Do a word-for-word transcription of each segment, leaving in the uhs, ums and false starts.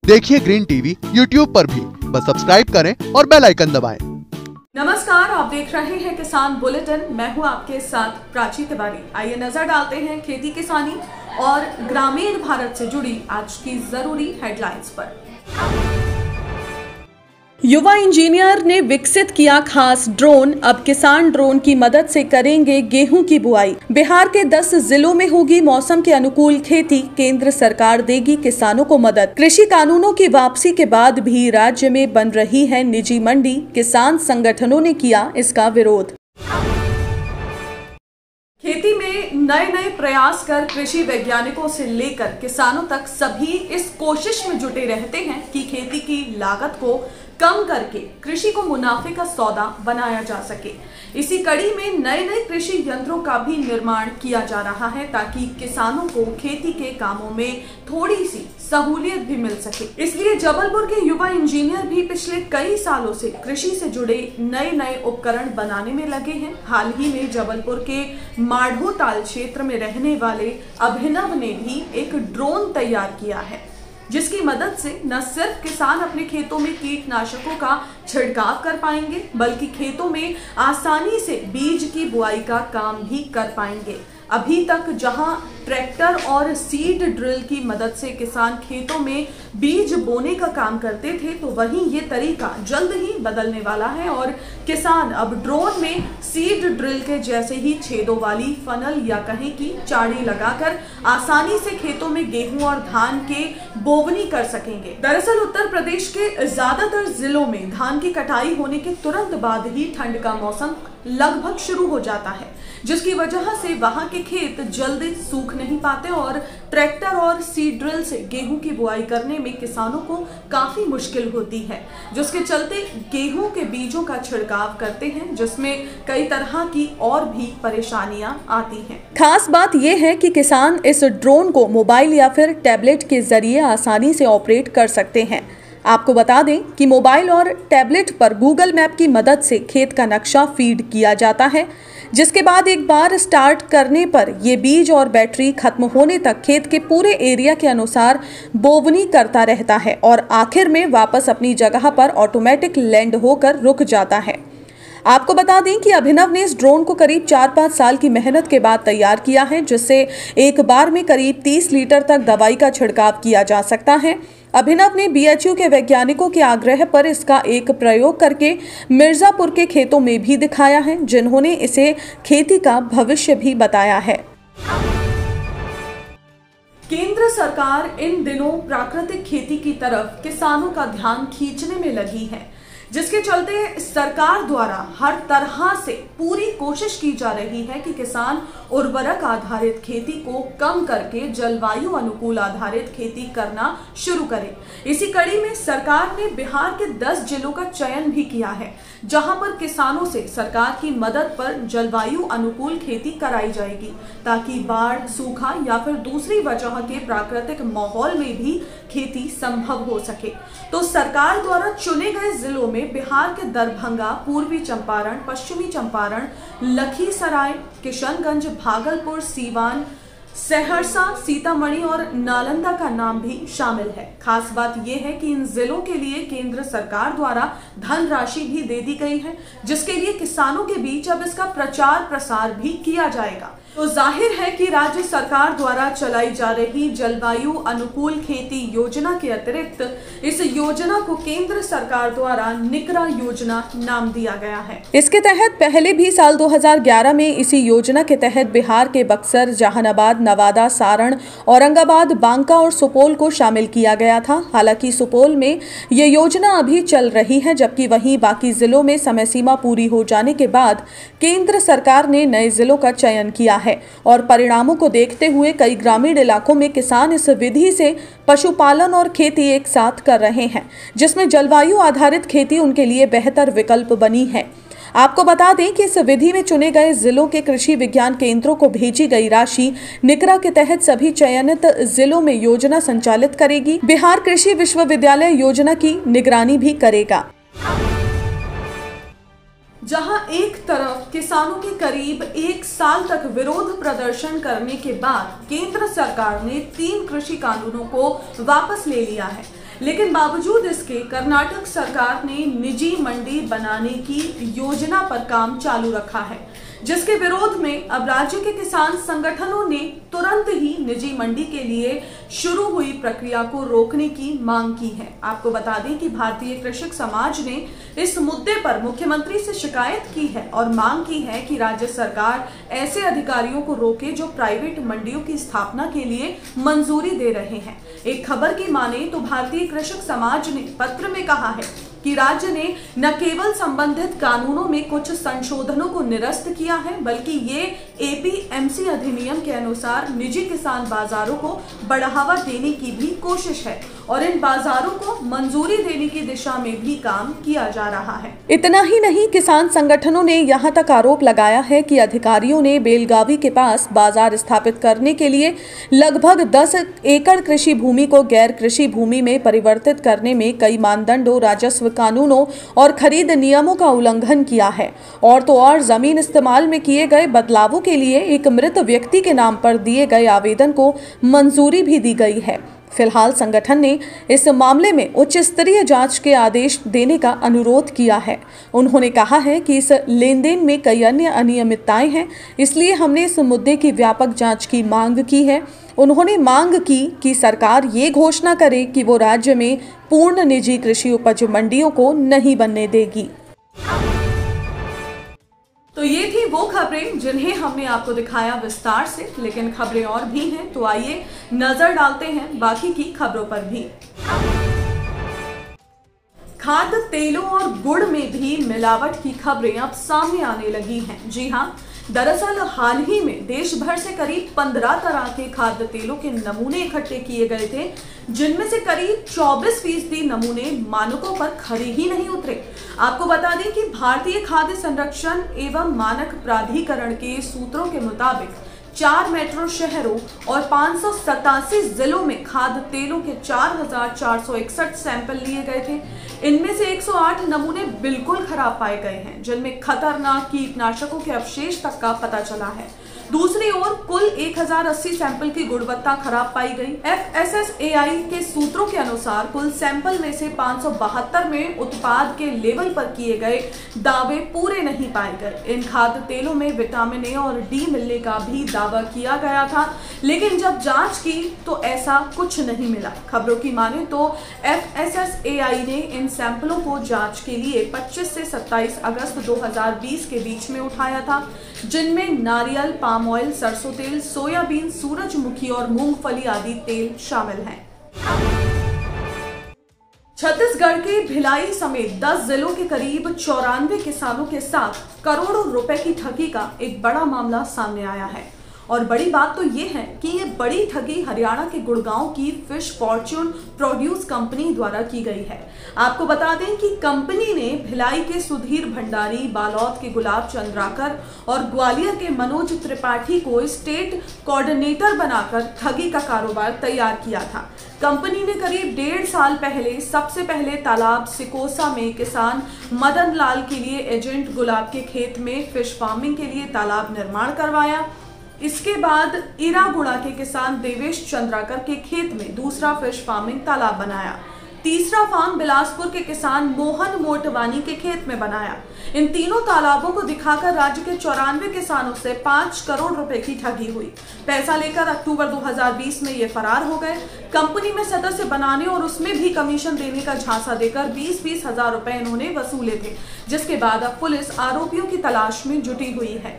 देखिए green TV YouTube पर भी, बस सब्सक्राइब करें और बेल आइकन दबाएं। नमस्कार, आप देख रहे हैं किसान बुलेटिन। मैं हूं आपके साथ प्राची तिवारी। आइए नजर डालते हैं खेती किसानी और ग्रामीण भारत से जुड़ी आज की जरूरी हेडलाइंस पर। युवा इंजीनियर ने विकसित किया खास ड्रोन। अब किसान ड्रोन की मदद से करेंगे गेहूं की बुआई। बिहार के दस जिलों में होगी मौसम के अनुकूल खेती। केंद्र सरकार देगी किसानों को मदद। कृषि कानूनों की वापसी के बाद भी राज्य में बन रही है निजी मंडी। किसान संगठनों ने किया इसका विरोध। खेती में नए नए प्रयास कर कृषि वैज्ञानिकों से लेकर किसानों तक सभी इस कोशिश में जुटे रहते हैं कि खेती की लागत को कम करके कृषि को मुनाफे का सौदा बनाया जा सके। इसी कड़ी में नए नए कृषि यंत्रों का भी निर्माण किया जा रहा है ताकि किसानों को खेती के कामों में थोड़ी सी सहूलियत भी मिल सके। इसलिए जबलपुर के युवा इंजीनियर भी पिछले कई सालों से कृषि से जुड़े नए नए उपकरण बनाने में लगे हैं। हाल ही में जबलपुर के माढ़ोताल क्षेत्र में रहने वाले अभिनव ने भी एक ड्रोन तैयार किया है, जिसकी मदद से न सिर्फ किसान अपने खेतों में कीटनाशकों का छिड़काव कर पाएंगे, बल्कि खेतों में आसानी से बीज की बुआई का काम भी कर पाएंगे। अभी तक जहां ट्रैक्टर और सीड ड्रिल की मदद से किसान खेतों में बीज बोने का काम करते थे, तो वहीं ये तरीका जल्द ही बदलने वाला है और किसान अब ड्रोन में सीड ड्रिल के जैसे ही छेदों वाली फनल या कहें कि चाड़ी लगाकर आसानी से खेतों में गेहूं और धान के बोवनी कर सकेंगे। दरअसल उत्तर प्रदेश के ज्यादातर जिलों में धान की कटाई होने के तुरंत बाद ही ठंड का मौसम लगभग शुरू हो जाता है, जिसकी वजह से वहां के खेत जल्दी सूख नहीं पाते और ट्रैक्टर और सीड ड्रिल से गेहूं की बुआई करने में किसानों को काफी मुश्किल होती है, जिसके चलते गेहूं के बीजों का छिड़काव करते हैं, जिसमें कई तरह की और भी परेशानियां आती हैं। खास बात यह है कि किसान इस ड्रोन को मोबाइल या फिर टैबलेट के जरिए आसानी से ऑपरेट कर सकते हैं। आपको बता दें कि मोबाइल और टैबलेट पर गूगल मैप की मदद से खेत का नक्शा फीड किया जाता है, जिसके बाद एक बार स्टार्ट करने पर ये बीज और बैटरी खत्म होने तक खेत के पूरे एरिया के अनुसार बोवनी करता रहता है और आखिर में वापस अपनी जगह पर ऑटोमेटिक लैंड होकर रुक जाता है। आपको बता दें कि अभिनव ने इस ड्रोन को करीब चार पाँच साल की मेहनत के बाद तैयार किया है, जिससे एक बार में करीब तीस लीटर तक दवाई का छिड़काव किया जा सकता है। अभिनव ने बी एच यू के वैज्ञानिकों के आग्रह पर इसका एक प्रयोग करके मिर्जापुर के खेतों में भी दिखाया है, जिन्होंने इसे खेती का भविष्य भी बताया है। केंद्र सरकार इन दिनों प्राकृतिक खेती की तरफ किसानों का ध्यान खींचने में लगी है, जिसके चलते सरकार द्वारा हर तरह से पूरी कोशिश की जा रही है कि किसान उर्वरक आधारित खेती को कम करके जलवायु अनुकूल आधारित खेती करना शुरू करें। इसी कड़ी में सरकार ने बिहार के दस जिलों का चयन भी किया है, जहां पर किसानों से सरकार की मदद पर जलवायु अनुकूल खेती कराई जाएगी, ताकि बाढ़, सूखा या फिर दूसरी वजह के प्राकृतिक माहौल में भी खेती संभव हो सके। तो सरकार द्वारा चुने गए जिलों में बिहार के दरभंगा, पूर्वी चंपारण, पश्चिमी चंपारण, लखीसराय, किशनगंज, भागलपुर, सीवान, सहरसा, सीतामढ़ी और नालंदा का नाम भी शामिल है। खास बात यह है कि इन जिलों के लिए केंद्र सरकार द्वारा धनराशि भी दे दी गई है, जिसके लिए किसानों के बीच अब इसका प्रचार प्रसार भी किया जाएगा। तो जाहिर है कि राज्य सरकार द्वारा चलाई जा रही जलवायु अनुकूल खेती योजना के अतिरिक्त इस योजना को केंद्र सरकार द्वारा निकरा योजना नाम दिया गया है। इसके तहत पहले भी साल दो हज़ार ग्यारह में इसी योजना के तहत बिहार के बक्सर, जहानाबाद, नवादा, सारण, औरंगाबाद, बांका और सुपौल को शामिल किया गया था। हालांकि सुपौल में ये योजना अभी चल रही है, जबकि वहीं बाकी जिलों में समय सीमा पूरी हो जाने के बाद केंद्र सरकार ने नए जिलों का चयन किया है और परिणामों को देखते हुए कई ग्रामीण इलाकों में किसान इस विधि से पशुपालन और खेती एक साथ कर रहे हैं, जिसमें जलवायु आधारित खेती उनके लिए बेहतर विकल्प बनी है। आपको बता दें कि इस विधि में चुने गए जिलों के कृषि विज्ञान केंद्रों को भेजी गई राशि निकरा के तहत सभी चयनित जिलों में योजना संचालित करेगी। बिहार कृषि विश्वविद्यालय योजना की निगरानी भी करेगा। जहां एक तरफ किसानों के करीब एक साल तक विरोध प्रदर्शन करने के बाद केंद्र सरकार ने तीन कृषि कानूनों को वापस ले लिया है। लेकिन बावजूद इसके कर्नाटक सरकार ने निजी मंडी बनाने की योजना पर काम चालू रखा है, जिसके विरोध में अब राज्य के किसान संगठनों ने तुरंत ही निजी मंडी के लिए शुरू हुई प्रक्रिया को रोकने की मांग की है। आपको बता दें कि भारतीय कृषक समाज ने इस मुद्दे पर मुख्यमंत्री से शिकायत की है और मांग की है कि राज्य सरकार ऐसे अधिकारियों को रोके जो प्राइवेट मंडियों की स्थापना के लिए मंजूरी दे रहे हैं। एक खबर की माने तो भारतीय कृषक समाज ने पत्र में कहा है कि राज्य ने न केवल संबंधित कानूनों में कुछ संशोधनों को निरस्त किया है, बल्कि ये एपीएमसी अधिनियम के अनुसार निजी किसान बाजारों को बढ़ावा देने की भी कोशिश है और इन बाजारों को मंजूरी देने की दिशा में भी काम किया जा रहा है। इतना ही नहीं, किसान संगठनों ने यहाँ तक आरोप लगाया है कि अधिकारियों ने बेलगावी के पास बाजार स्थापित करने के लिए लगभग दस एकड़ कृषि भूमि को गैर कृषि भूमि में परिवर्तित करने में कई मानदंडों, राजस्व कानूनों और खरीद नियमों का उल्लंघन किया है। और तो और जमीन इस्तेमाल में किए गए बदलावों के लिए एक मृत व्यक्ति के नाम पर दिए गए आवेदन को मंजूरी भी दी गई है। फिलहाल संगठन ने इस मामले में उच्च स्तरीय जांच के आदेश देने का अनुरोध किया है। उन्होंने कहा है कि इस लेन देन में कई अन्य अनियमितताएं हैं, इसलिए हमने इस मुद्दे की व्यापक जांच की मांग की है। उन्होंने मांग की कि सरकार ये घोषणा करे कि वो राज्य में पूर्ण निजी कृषि उपज मंडियों को नहीं बनने देगी। तो ये थी वो खबरें जिन्हें हमने आपको दिखाया विस्तार से, लेकिन खबरें और भी हैं, तो आइए नजर डालते हैं बाकी की खबरों पर भी। खाद्य तेलों और गुड़ में भी मिलावट की खबरें अब सामने आने लगी हैं। जी हां, दरअसल हाल ही में देश भर से करीब पंद्रह तरह के खाद्य तेलों के नमूने इकट्ठे किए गए थे, जिनमें से करीब चौबीस फीसदी नमूने मानकों पर खरे ही नहीं उतरे। आपको बता दें कि भारतीय खाद्य संरक्षण एवं मानक प्राधिकरण के सूत्रों के मुताबिक चार मेट्रो शहरों और पाँच सौ सतासी जिलों में खाद्य तेलों के चार हजार चार सौ इकसठ सैंपल लिए गए थे। इनमें से एक सौ आठ नमूने बिल्कुल खराब पाए गए हैं, जिनमें खतरनाक कीटनाशकों के अवशेष तक का पता चला है। दूसरी ओर कुल एक हजार अस्सी सैंपल की गुणवत्ता खराब पाई गई। F S S A I के सूत्रों के अनुसार कुल सैंपल में से पाँच सौ बहत्तर में उत्पाद के लेवल पर किए गए दावे पूरे नहीं पाए गए। इन खाद्य तेलों में विटामिन ए और डी मिलने का भी दावा किया गया था, लेकिन जब जांच की तो ऐसा कुछ नहीं मिला। खबरों की माने तो F S S A I ने इन सैंपलों को जांच के लिए पच्चीस से सत्ताईस अगस्त दो हज़ार बीस के बीच में उठाया था, जिनमें नारियल, पाम ऑयल, सरसों तेल, सोयाबीन, सूरजमुखी और मूंगफली आदि तेल शामिल हैं। छत्तीसगढ़ के भिलाई समेत दस जिलों के करीब चौरानवे किसानों के साथ करोड़ों रुपए की ठगी का एक बड़ा मामला सामने आया है। और बड़ी बात तो ये है कि ये बड़ी ठगी हरियाणा के गुड़गांव की फिश फॉर्च्यून प्रोड्यूस कंपनी द्वारा की गई है। आपको बता दें कि कंपनी ने भिलाई के सुधीर भंडारी, बालोद के गुलाब चंद्राकर और ग्वालियर के मनोज त्रिपाठी को स्टेट कोऑर्डिनेटर बनाकर ठगी का कारोबार तैयार किया था। कंपनी ने करीब डेढ़ साल पहले सबसे पहले तालाब सिकोसा में किसान मदन लाल के लिए एजेंट गुलाब के खेत में फिश फार्मिंग के लिए तालाब निर्माण करवाया। इसके बाद इरागुड़ा के किसान देवेश चंद्राकर के खेत में दूसरा फिश फार्मिंग तालाब बनाया। तीसरा फार्म बिलासपुर के किसान मोहन मोटवानी के खेत में बनाया। इन तीनों तालाबों को दिखाकर राज्य के चौरानवे किसानों से पांच करोड़ रुपए की ठगी हुई। पैसा लेकर अक्टूबर दो हज़ार बीस में ये फरार हो गए। कंपनी में सदस्य बनाने और उसमें भी कमीशन देने का झांसा देकर बीस बीस हजार रुपए इन्होंने वसूले थे, जिसके बाद अब पुलिस आरोपियों की तलाश में जुटी हुई है।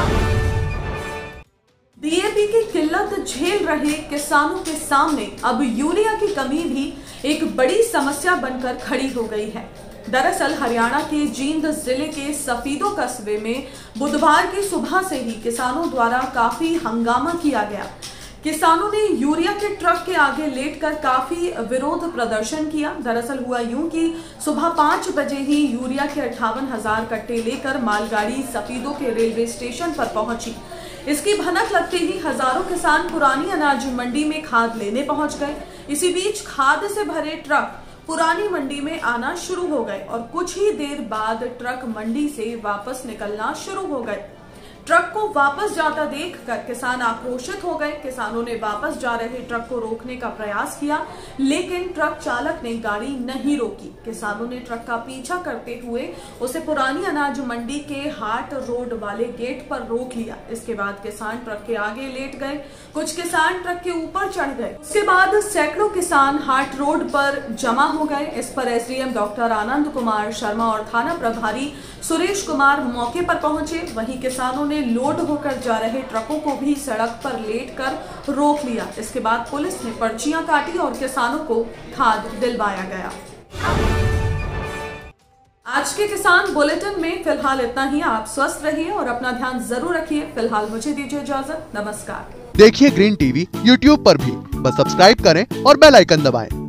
डी ए पी की किल्लत झेल रहे किसानों के सामने अब यूरिया की कमी भी एक बड़ी समस्या बनकर खड़ी हो गई है। दरअसल हरियाणा के जींद जिले के सफीदो कस्बे में बुधवार की सुबह से ही किसानों द्वारा काफी हंगामा किया गया। किसानों ने यूरिया के ट्रक के आगे लेटकर काफी विरोध प्रदर्शन किया। दरअसल हुआ यूं कि सुबह पाँच बजे ही यूरिया के अट्ठावन हजार कट्टे लेकर मालगाड़ी सफीदो के रेलवे स्टेशन पर पहुंची। इसकी भनक लगते ही हजारों किसान पुरानी अनाज मंडी में खाद लेने पहुंच गए। इसी बीच खाद से भरे ट्रक पुरानी मंडी में आना शुरू हो गए और कुछ ही देर बाद ट्रक मंडी से वापस निकलना शुरू हो गए। ट्रक को वापस जाता देखकर किसान आक्रोशित हो गए। किसानों ने वापस जा रहे ट्रक को रोकने का प्रयास किया, लेकिन ट्रक चालक ने गाड़ी नहीं रोकी। किसानों ने ट्रक का पीछा करते हुए उसे पुरानी अनाज मंडी के हाट रोड वाले गेट पर रोक लिया। इसके बाद किसान ट्रक के आगे लेट गए, कुछ किसान ट्रक के ऊपर चढ़ गए। उसके बाद सैकड़ों किसान हाट रोड पर जमा हो गए। इस पर एसडीएम डॉक्टर आनंद कुमार शर्मा और थाना प्रभारी सुरेश कुमार मौके पर पहुंचे। वहीं किसानों ने लोड होकर जा रहे ट्रकों को भी सड़क पर लेट कर रोक लिया। इसके बाद पुलिस ने पर्चियां काटी और किसानों को खाद दिलवाया गया। आज के किसान बुलेटिन में फिलहाल इतना ही। आप स्वस्थ रहिए और अपना ध्यान जरूर रखिए। फिलहाल मुझे दीजिए इजाजत। नमस्कार। देखिए ग्रीन टीवी यूट्यूब पर भी, बस सब्सक्राइब करें और बेल आइकन दबाएं।